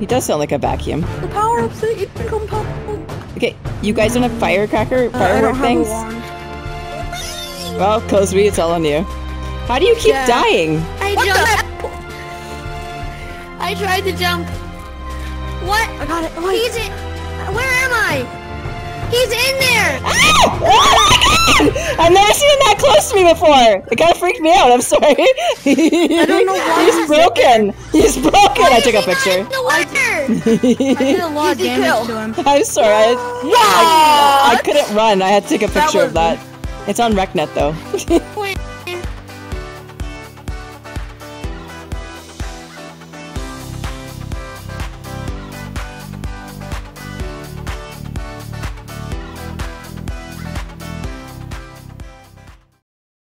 He does sound like a vacuum. The power-up's the incomparable. Okay, you guys don't have firework things? Well, Cosby, it's all on you. How do you keep dying? I tried to jump. What? I got it. Oh, He's in. Where am I? He's in there. Ah! Oh my god! I've never seen him that close to me before. It kind of freaked me out. I'm sorry. I don't know why he's broken. He's broken. I took a picture. I did a lot of damage to him. I'm sorry. I couldn't run. I had to take a picture of that. It's on RecNet though.